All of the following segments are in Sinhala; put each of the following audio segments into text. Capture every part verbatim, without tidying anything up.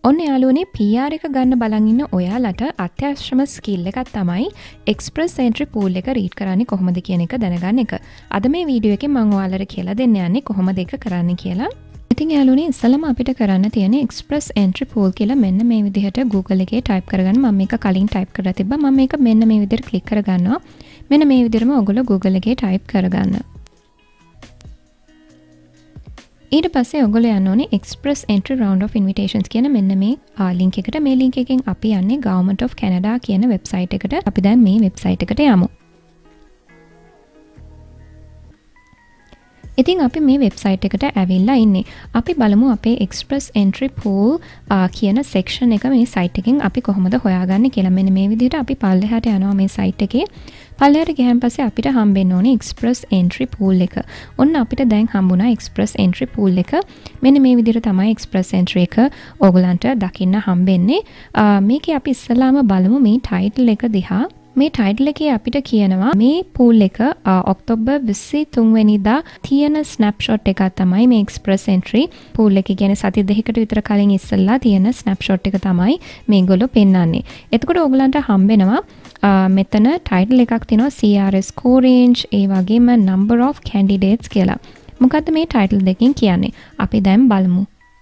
ඔන්න යාළුවනේ P R එක ගන්න බලන් ඉන්න ඔයාලට අත්‍යවශ්‍යම ස්කිල් එකක් තමයි එක්ස්ප්‍රස් එන්ට්‍රි පූල් එක රීඩ් කරන්නේ කොහොමද කියන එක දැනගන්න එක. අද මේ වීඩියෝ එකෙන් මම ඔයාලට කියලා දෙන්න යන්නේ කොහොමද ඒක කරන්නේ කියලා. ඉතින් යාළුවනේ ඉස්සෙල්ලාම අපිට කරන්න තියෙන්නේ එක්ස්ප්‍රස් එන්ට්‍රි පූල් කියලා මෙන්න මේ විදිහට Google එකේ ටයිප් කරගන්න. මම මේක කලින් ටයිප් කරලා තිබ්බා. මම මේක මෙන්න මේ විදිහට ක්ලික් කරගන්නවා. මෙන්න මේ විදිහටම ඔයගොල්ලෝ Google එකේ ටයිප් කරගන්න. ඊට පස්සේ ඔයගොල්ලෝ යන්න ඕනේ Express Entry Round of Invitations කියන මෙන්න මේ link එකට. මේ link එකෙන් අපි යන්නේ Government of Canada කියන website එකට. අපි දැන් මේ website එකට යමු. ඉතින් අපි මේ website එකට ඇවිල්ලා ඉන්නේ. අපි බලමු අපේ Express Entry Pool කියන section එක මේ site එකෙන් අපි කොහොමද හොයාගන්නේ කියලා. මෙන්න මේ විදිහට අපි පල්ලෙහාට යනවා මේ site එකේ. පල්ලෙහාට ගියන් පස්සේ අපිට හම්බෙන්න ඕනේ Express Entry Pool එක. ඔන්න අපිට දැන් හම්බුණා Express Entry Pool එක. මෙන්න මේ විදිහට තමයි Express Entry එක ඕගලන්ට දකින්න හම්බෙන්නේ. මේකේ අපි ඉස්සලාම බලමු මේ title එක දිහා. මේ ටයිටල් එකේ අපිට කියනවා මේ pool එක ඔක්තෝබර් විසි තුන් වෙනිදා තියෙන ස්නැප්ෂොට් එකක් තමයි මේ Express Entry pool එක. කියන්නේ සති දෙකකට විතර කලින් ඉස්සෙල්ලා තියෙන ස්නැප්ෂොට් එක තමයි මේගොල්ලෝ පෙන්වන්නේ. එතකොට ඕගලන්ට හම්බෙනවා මෙතන ටයිටල් එකක් තියෙනවා C R S score range ඒ වගේම number of candidates කියලා. මොකද්ද මේ ටයිටල් දෙකෙන් කියන්නේ? අපි දැන් බලමු.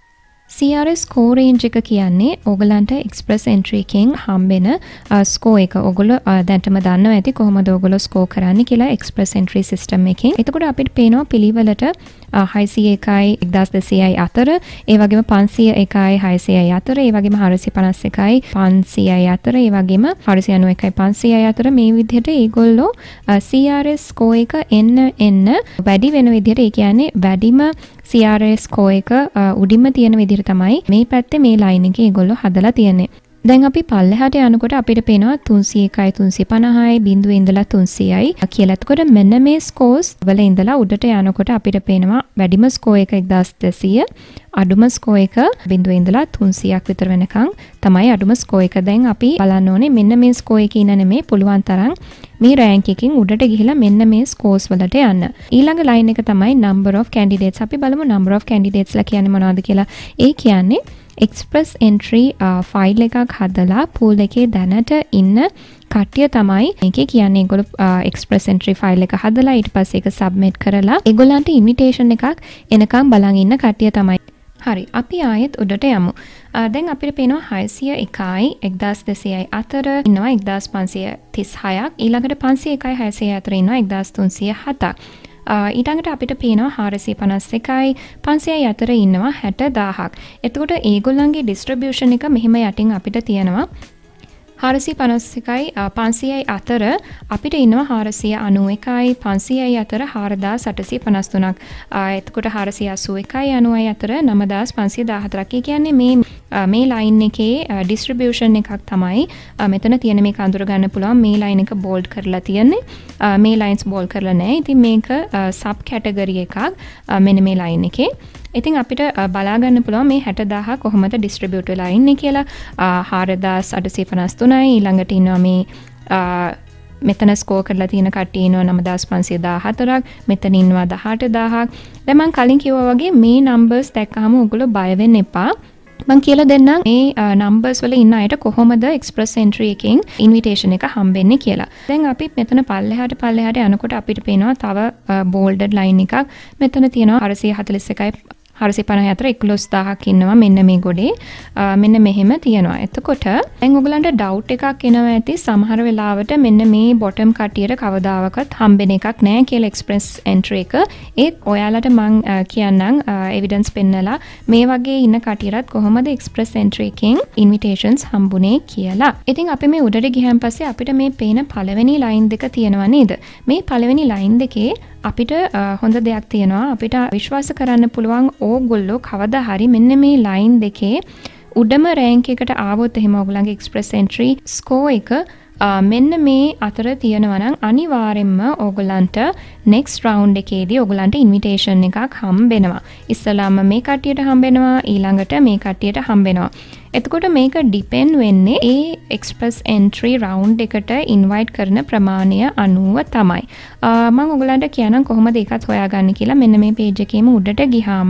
C R S score range එක කියන්නේ ඕගලන්ට Express Entry එකෙන් හම්බෙන score එක. ඕගොල්ලෝ දැන්ටම දන්නවා ඇති කොහොමද ඕගොල්ලෝ score කරන්නේ කියලා Express Entry system එකෙන්. එතකොට අපිට පේනවා පිළිවෙලට හයසිය එකයි එක්දාස් දෙසීයයි අතර, ඒ වගේම පන්සිය එකයි හයසියයි අතර, ඒ වගේම හාරසිය පනස් එකයි පන්සියයි අතර, ඒ වගේම හාරසිය අනූ එකයි පන්සියයි අතර මේ විදිහට ඒගොල්ලෝ C R S score එක එන්න එන්න වැඩි වෙන විදිහට, ඒ කියන්නේ වැඩිම C R S score එක උඩින්ම තියෙන විදිහට තමයි මේ පැත්තේ මේ ලයින් එකේ ඒගොල්ලෝ හදලා තියෙන්නේ. දැන් අපි පල්ලෙහාට යනකොට අපිට පේනවා තුන්සිය එකයි තුන්සිය පනහයි බිංදුවේ ඉඳලා තුන්සියයි කියලා. එතකොට මෙන්න මේ ස්කෝර්ස් වල ඉඳලා උඩට යනකොට අපිට පේනවා වැඩිම ස්කෝර් එක එක්දාස් දෙසීය, අඩුම ස්කෝර් එක බිංදුවේ ඉඳලා තුන්සියයක් විතර වෙනකන් තමයි අඩුම ස්කෝර් එක. දැන් අපි බලන්න ඕනේ මෙන්න මේ ස්කෝර් එකේ ඉන්න නෙමෙයි පුළුවන් තරම් මේ රෑන්ක් එකකින් උඩට ගිහිලා මෙන්න මේ ස්කෝර්ස් වලට යන්න. ඊළඟ ලයින් එක තමයි number of candidates. අපි බලමු number of candidates ලා කියන්නේ මොනවද කියලා. ඒ කියන්නේ Express Entry ෆයිල් එකක් හදලා pool එකේ දැනට ඉන්න කට්ටිය තමයි මේකේ කියන්නේ. ඒගොල්ලෝ Express Entry ෆයිල් එක හදලා ඊට පස්සේ ඒක submit කරලා ඒගොල්ලන්ට invitation එකක් එනකම් බලන් ඉන්න කට්ටිය තමයි. හරි, අපි ආයෙත් උඩට යමු. දැන් අපිට පේනවා හයසිය එකයි එක්දාස් දෙසීයයි අතර ඉන්නවා එක්දාස් පන්සිය තිස්හයක්. ඊළඟට පන්සිය එකයි හයසියයි අතර ඉන්නවා එක්දාස් තුන්සිය හතක්. ඊළඟට අපිට පේනවා හාරසිය පනස් එකයි පන්සියයි අතර ඉන්නවා හැට දාහක්. එතකොට ඒගොල්ලන්ගේ distribution එක මෙහෙම යටින් අපිට තියෙනවා. හාරසිය පනස් එකයි පන්සියයි අතර අපිට ඉන්නවා හාරසිය අනූ එකයි පන්සියයි අතර හාරදාස් අටසිය පනස් තුනක්. එතකොට හාරසිය අසූ එකයි අනූවයි අතර නවදාස් පන්සිය දාහතරක්. ඒ කියන්නේ මේ මේ ලයින් එකේ distribution එකක් තමයි මෙතන තියෙන. මේක අඳුර ගන්න පුළුවන්. මේ ලයින් එක bold කරලා තියෙන්නේ. මේ lines bold කරලා නැහැ. ඉතින් මේක sub category එකක් මෙන්න මේ ලයින් එකේ. ඉතින් අපිට බලා ගන්න පුළුවන් මේ හැට දාහක් කොහොමද distribute වෙලා ඉන්නේ කියලා. හාරදාස් අටසිය පනස් තුනයි ඊළඟට ඉන්නවා මේ මෙතන ස්කෝර් කරලා තියෙන කට්ටිය ඉන්නවා නවදාස් පන්සිය දාහතරක්, මෙතන ඉන්නවා දහඅට දාහක්. දැන් මම කලින් කිව්වා වගේ මේ numbers දැක්කහම ඔයගොල්ලෝ බය වෙන්න එපා. මම කියලා දෙන්නම් මේ numbers වල ඉන්න අයට කොහොමද Express Entry එකෙන් invitation එක හම්බෙන්නේ කියලා. දැන් අපි මෙතන පල්ලෙහාට පල්ලෙහාට යනකොට අපිට පේනවා තව bolded line එකක්. මෙතන තියෙනවා හාරසිය හතළිස් එකයි හාරසිය පනහයි අතර එකොළොස් දාහක් ඉන්නවා මෙන්න මේ ගොඩේ. මෙන්න මෙහෙම තියෙනවා. එතකොට දැන් ඔයගලන්ට doubt එකක් එනවා ඇති සමහර වෙලාවට මෙන්න මේ bottom කටියට කවදාවත් හම්බෙන එකක් නැහැ කියලා Express Entry එක. ඒත් ඔයාලට මම කියන්නම් evidence පෙන්නලා මේ වගේ ඉන්න කටියටත් කොහොමද Express Entry එකෙන් invitations හම්බුනේ කියලා. ඉතින් අපි මේ උඩට ගියන් පස්සේ අපිට මේ පේන පළවෙනි line දෙක තියෙනවා නේද? මේ පළවෙනි line දෙකේ අපිට හොඳ දෙයක් තියෙනවා. අපිට විශ්වාස කරන්න පුළුවන් ඕගොල්ලෝ කවදා හරි මෙන්න මේ ලයින් දෙකේ උඩම රෑන්ක් එකට ආවොත් එහෙම ඕගොල්ලන්ගේ Express Entry score එක මෙන්න මේ අතර තියෙනවා නම් අනිවාර්යෙන්ම ඕගොල්ලන්ට next round එකේදී ඕගොල්ලන්ට invitation එකක් හම්බෙනවා. ඉස්සලාම මේ කට්ටියට හම්බෙනවා, ඊළඟට මේ කට්ටියට හම්බෙනවා. එතකොට මේක depend වෙන්නේ ඒ Express Entry round එකට invite කරන ප්‍රමාණය අනුව තමයි. මම ඔයගලන්ට කියන්නම් කොහොමද ඒකත් හොයාගන්නේ කියලා. මෙන්න මේ page එකේම උඩට ගියාම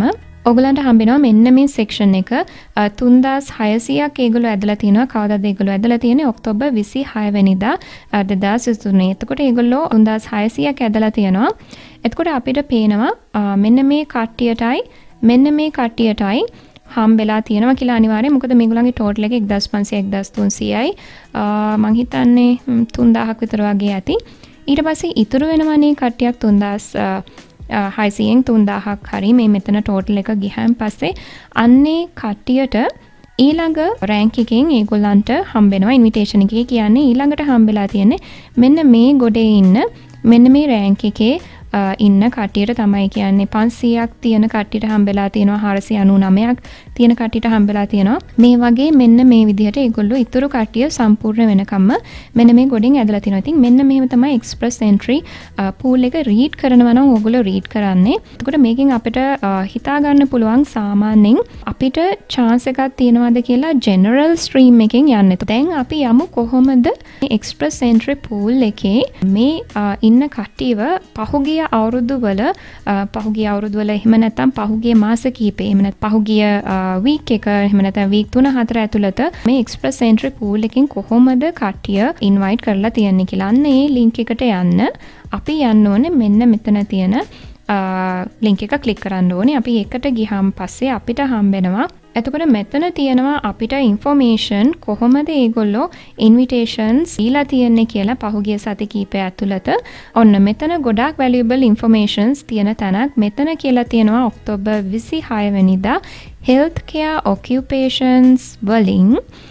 ඔයගලන්ට හම්බෙනවා මෙන්න මේ සෙක්ෂන් එක තුන්දාස් හයසියක් ඒගොල්ලෝ ඇදලා තිනවා. කවදාද ඒගොල්ලෝ ඇදලා තියෙන්නේ? ඔක්තෝබර් විසිහය වෙනිදා දෙදාස් විසිතුනේ. එතකොට ඒගොල්ලෝ තුන්දාස් හයසියක් ඇදලා තියනවා. එතකොට අපිට පේනවා මෙන්න මේ කට්ටියටයි මෙන්න මේ කට්ටියටයි හම්බෙලා තියෙනවා කියලා අනිවාර්යයෙන්. මොකද මේගොල්ලන්ගේ ටෝටල් එක එක්දාස් පන්සිය එක්දාස් තුන්සියයි මං හිතන්නේ තුන්දාහක් විතර වගේ ඇති. ඊට පස්සේ ඉතුරු වෙනවනේ කට්ටියක් තුන්දාස් හයසියෙන් තුන්දාහක් හරි මේ මෙතන ටෝටල් එක ගිහන් පස්සේ අන්නේ කට්ටියට ඊළඟ රෑන්ක් එකෙන් ඒගොල්ලන්ට හම්බෙනවා ඉන්විටේෂන් එකේ. කියන්නේ ඊළඟට හම්බෙලා තියෙන්නේ මෙන්න මේ ගොඩේ ඉන්න මෙන්න මේ රෑන්ක් එකේ ඉන්න කට්ටියට තමයි කියන්නේ පන්සියයක් තියෙන කට්ටියට හම්බෙලා තියෙනවා හාරසිය අනූනවයක් තියෙන කට්ටියට හම්බෙලා තියෙනවා. මේ වගේ මෙන්න මේ විදිහට ඒගොල්ලෝ ඉතුරු කට්ටිය සම්පූර්ණ වෙනකම්ම මෙන්න මේ ගොඩෙන් ඇදලා තිනවා. ඉතින් මෙන්න මෙහෙම තමයි එක්ස්ප්‍රස් එන්ට්‍රි පූල් එක රීඩ් කරනවා නම් ඕගොල්ලෝ රීඩ් කරන්නේ. එතකොට මේකෙන් අපිට හිතා ගන්න පුළුවන් සාමාන්‍යයෙන් අපිට chance එකක් තියෙනවද කියලා ජෙනරල් ස්ට්‍රීම් එකෙන් යන්න. දැන් අපි යමු කොහොමද එක්ස්ප්‍රස් එන්ට්‍රි පූල් එකේ මේ ඉන්න කට්ටියව පහුගිය අවුරුදු වල පහුගිය අවුරුදු වල එහෙම නැත්නම් පහුගිය මාස කිහිපේ එහෙම නැත්නම් පහුගිය වීක් එක එහෙම නැත්නම් වීක් තුන හතර ඇතුළත මේ එක්ස්ප්‍රස් එන්ට්‍රි පූල් එකෙන් කොහොමද කට්ටිය ඉන්වයිට් කරලා තියන්නේ කියලා. අන්න ඒ ලින්ක් එකට යන්න අපි යන්න ඕනේ මෙන්න මෙතන තියෙන ලින්ක් එක ක්ලික් කරන්න ඕනේ. අපි ඒකට ගියාම පස්සේ අපිට හම්බෙනවා එතකොට මෙතන තියෙනවා අපිට ඉන්ෆෝමේෂන් කොහොමද ඒගොල්ලෝ ඉන්විටේෂන්ස් දීලා තියන්නේ කියලා පහුගිය සති කීපය ඇතුළත. ඔන්න මෙතන ගොඩාක් වැලියබල් ඉන්ෆෝමේෂන්ස් තියෙන තැනක්. මෙතන කියලා තියෙනවා ඔක්තෝබර් විසිහය වෙනිදා හෙල්ත් කෙයාර් ඔකියුපේෂන්ස් වලින්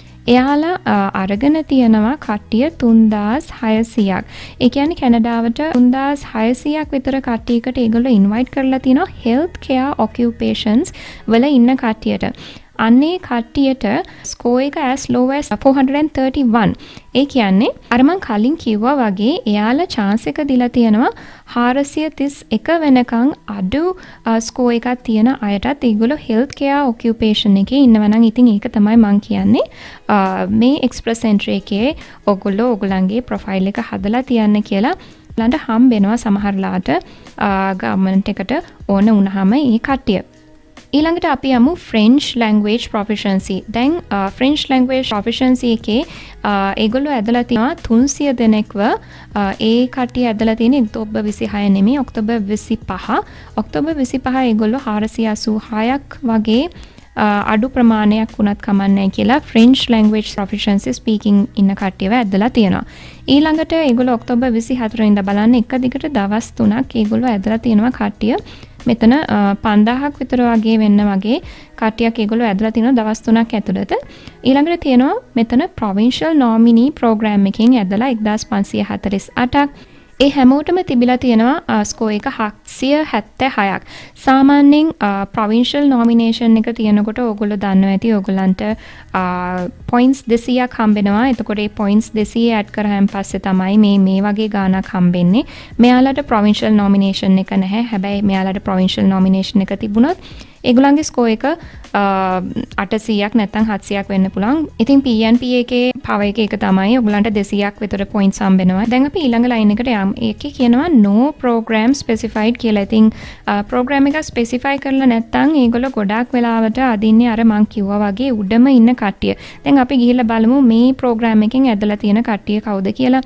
එයාලා අරගෙන තියෙනවා කට්ටිය තුන්දාස් හයසියක්. ඒ කියන්නේ කැනඩාවට තුන්දාස් හයසියක් විතර කට්ටියකට ඒගොල්ලෝ ඉන්වයිට් කරලා තියෙනවා හෙල්ත් කෙයාර් ඔකියුපේෂන්ස් වල ඉන්න කට්ටියට. අන්නේ කට්ටියට ස්කෝර් එක as low as four thirty-one. ඒ කියන්නේ අර මං කලින් කිව්වා වගේ එයාලා chance එක දීලා තියෙනවා හාරසිය තිස් එක වෙනකන් අඩු ස්කෝර් එකක් තියෙන අයටත් ඒගොල්ලෝ health care occupation එකේ ඉන්නවා නම් ඉතින් ඒක තමයි මං කියන්නේ මේ express entry එකේ ඔයගොල්ලෝ ඔයගලන්ගේ profile එක හදලා තියන්න කියලා ළඟ හම්බෙනවා සමහරලාට ගවර්න්මන්ට් එකට ඕන වුණාම ඒ කට්ටිය. ඊළඟට අපි යමු French language proficiency. දැන් French language proficiency එකේ ඒගොල්ලෝ ඇදලා තියෙනවා තුන්සිය දෙනෙක්ව. ඒ කට්ටිය ඇදලා තියෙන්නේ ඔක්තෝබර් විසිහය නෙමෙයි ඔක්තෝබර් විසිපහ. ඔක්තෝබර් විසිපහ ඒගොල්ලෝ හාරසිය අසූහයක් වගේ අඩු ප්‍රමාණයක් වුණත් කමන්නේ කියලා French language proficiency speaking ඉන්න කට්ටියව ඇදලා තියෙනවා. ඊළඟට ඒගොල්ලෝ ඔක්තෝබර් විසිහතර ඉඳන් බලන්න එක දිගට දවස් තුනක් ඒගොල්ලෝ ඇදලා තියෙනවා කට්ටිය. මෙතන පන්දාහක් විතර වගේ වෙන්න වගේ කට්ටියක් ඒගොල්ලෝ ඇදලා තිනවා දවස් තුනක් ඇතුළත. ඊළඟට තියෙනවා මෙතන provincial nominee program එකෙන් ඇදලා එක්දාස් පන්සිය හතළිස් අටක්. ඒ හැමෝටම තිබිලා තියෙනවා ස්කෝර් එක හත්සිය හැත්තෑහයක්. සාමාන්‍යයෙන් provincial nomination එක තියෙනකොට ඕගොල්ලෝ දන්නවා ඇති ඕගොල්ලන්ට points දෙසීයක් හම්බෙනවා. එතකොට ඒ points දෙසීය ඇඩ් කරාන් පස්සේ තමයි මේ මේ වගේ ගාණක් හම්බෙන්නේ. මෙයාලට provincial nomination එක නැහැ. හැබැයි මෙයාලට provincial nomination එක තිබුණොත් ඒගොල්ලන්ගේ ස්කෝර් එක අටසීයක් නැත්නම් හත්සියක් වෙන්න පුළුවන්. ඉතින් P N P එකේ පව එක එක තමයි ඔයගලන්ට දෙසීයක් විතර points හම්බෙනවා. දැන් අපි ඊළඟ ලයින් එකට යමු. ඒකේ කියනවා no program specified කියලා. ඉතින් program එක specify කරලා නැත්නම් ඒගොල්ලෝ ගොඩාක් වෙලාවට අදින්නේ අර මං කිව්වා වගේ උඩම ඉන්න කට්ටිය. දැන් අපි ගිහිල්ලා බලමු මේ program එකෙන් ඇදලා තියෙන කට්ටිය කවුද කියලා.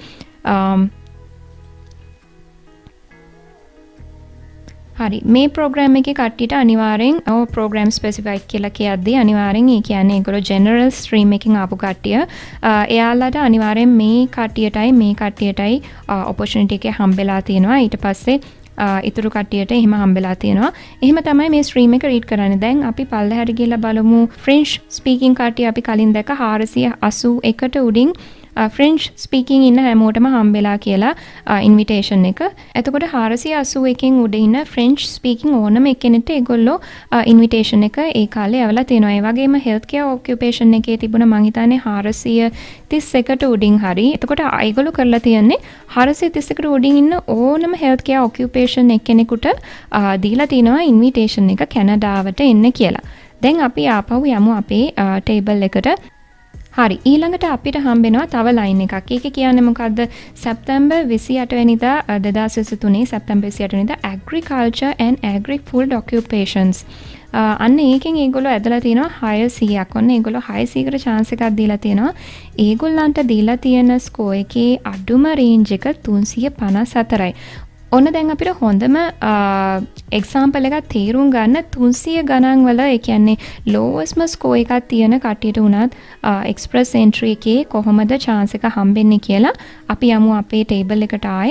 හරි මේ ප්‍රෝග්‍රෑම් එකේ කට්ටියට අනිවාර්යෙන් ඔව් ප්‍රෝග්‍රෑම් ස්පෙસિෆයිඩ් කියලා කියද්දී අනිවාර්යෙන් ඒ කියන්නේ ඒගොල්ලෝ ජෙනරල් ස්ට්‍රීම් එකකින් ආපු කට්ටිය එයාලට අනිවාර්යෙන් මේ කට්ටියටයි මේ කට්ටියටයි ඔපචුනිටි එකේ හම්බෙලා තියෙනවා ඊට පස්සේ ඉතුරු කට්ටියට එහෙම හම්බෙලා තියෙනවා. එහෙම තමයි මේ ස්ට්‍රීම් එක රීඩ් කරන්නේ. දැන් අපි පල්ලෙහාට ගිහලා බලමු French speaking කට්ටිය අපි කලින් දැක්ක හාරසිය අසූ එකට උඩින් French speaking ඉන්න හැමෝටම හම්බෙලා කියලා invitation එක. එතකොට හාරසිය අසූ එකෙන් උඩ ඉන්න French speaking ඕනම එක්කෙනෙක්ට ඒගොල්ලෝ invitation එක ඒ කාලේ යවලා තියෙනවා. ඒ වගේම health care occupation එකේ තිබුණ මං හිතන්නේ හාරසිය තිස් එකට උඩින් හරි. එතකොට ඒගොල්ලෝ කරලා තියන්නේ හාරසිය තිස් එකට උඩින් ඉන්න ඕනම health care occupation එක්කෙනෙකුට දීලා තිනවා invitation එක කැනඩාවට එන්න කියලා. දැන් අපි ආපහු යමු අපේ table එකට. හරි ඊළඟට අපිට හම්බෙනවා තව ලයින් එකක්. ඒක කියන්නේ මොකද්ද? සැප්තැම්බර් විසිඅට වෙනිදා දෙදාස් විසිතුනේ සැප්තැම්බර් විසිඅට වෙනිදා agriculture and agri food occupations අන්න ඒකෙන් ඒගොල්ලෝ ඇදලා තිනවා හය සීයක්. ඔන්න ඒගොල්ලෝ හය සීයකට chance එකක් දීලා තිනවා. ඒගොල්ලන්ට දීලා තියෙන ස්කෝර් එකේ අඩුම රේන්ජ් එක තුන්සිය පනස් හතරයි. ඔන්න දැන් අපිට හොඳම එක්සාම්පල් එකක් තේරුම් ගන්න තුන්සිය ගණන් වල ඒ කියන්නේ ලෝවස්ම ස්කෝර් එකක් තියෙන කට්ටියට උනත් එක්ස්ප්‍රස් එන්ට්‍රි එකේ කොහොමද chance එක හම්බෙන්නේ කියලා අපි යමු අපේ ටේබල් එකට ආයේ.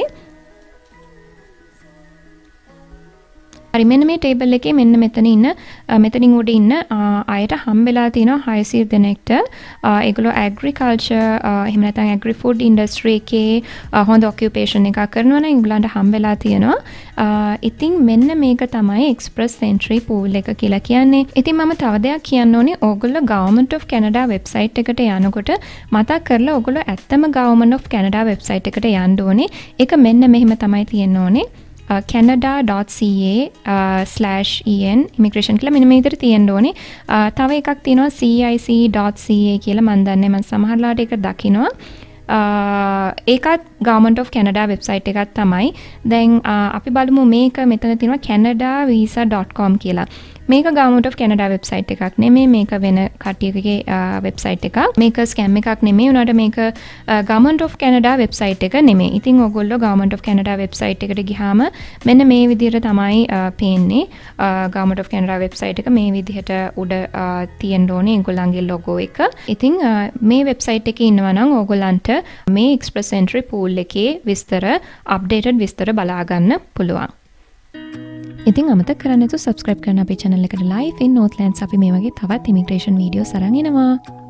හරි මෙන්න මේ ටේබල් එකේ මෙන්න මෙතන ඉන්න මෙතනින් උඩ ඉන්න අයට හම්බෙලා තියෙනවා හයසිය දෙනෙක්ට. ඒගොල්ලෝ ඇග්‍රිකල්චර් එහෙම නැත්නම් ඇග්‍රි ෆුඩ් ඉන්ඩස්ට්‍රි එකේ හොඳ ඔකියුපේෂන් එකක් කරනවා නම් ඒගොල්ලන්ට හම්බෙලා තියෙනවා. ඉතින් මෙන්න මේක තමයි එක්ස්ප්‍රස් එන්ට්‍රි පූල් එක කියලා කියන්නේ. ඉතින් මම තව දෙයක් කියන්න ඕනේ. ඕගොල්ලෝ Government of Canada වෙබ්සයිට් එකට යනකොට මතක් කරලා ඕගොල්ලෝ ඇත්තම Government of Canada වෙබ්සයිට් එකට යන්න ඕනේ. ඒක මෙන්න මෙහෙම තමයි තියෙන්න ඕනේ. Uh, canada dot c a uh, slash en immigration කියලා මෙන්න මේ විදිහට තියෙන්න ඕනේ. uh, තව එකක් තියෙනවා c i c dot c a කියලා මම දන්නේ මම සමහරලාට ඒක දකිනවා. uh, ඒකත් Government of Canada වෙබ්සයිට් එකක් තමයි. දැන් uh, අපි බලමු මේක මෙතන තියෙනවා canada visa dot com කියලා. මේක Government of Canada වෙබ්සයිට් එකක් නෙමෙයි. මේක වෙන කට්ටියකගේ වෙබ්සයිට් එකක්. මේක ස්කැම් එකක් නෙමෙයි. උනාට මේක Government of Canada වෙබ්සයිට් එක නෙමෙයි. ඉතින් ඔයගොල්ලෝ Government of Canada වෙබ්සයිට් එකට ගියාම මෙන්න මේ විදිහට තමයි පේන්නේ. Government of Canada වෙබ්සයිට් එක මේ විදිහට උඩ තියෙන්න ඕනේ ඒගොල්ලන්ගේ ලොගෝ එක. ඉතින් මේ වෙබ්සයිට් එකේ ඉන්නවා නම් ඕගොල්ලන්ට මේ Express Entry pool එකේ විස්තර අප්ඩේටඩ් විස්තර බලා ගන්න පුළුවන්. ඉතින් අමතක කරන්න නැතුව subscribe කරන්න අපේ channel එකට. live in Northlands අපි මේ වගේ තවත් immigration videos අරන් එනවා.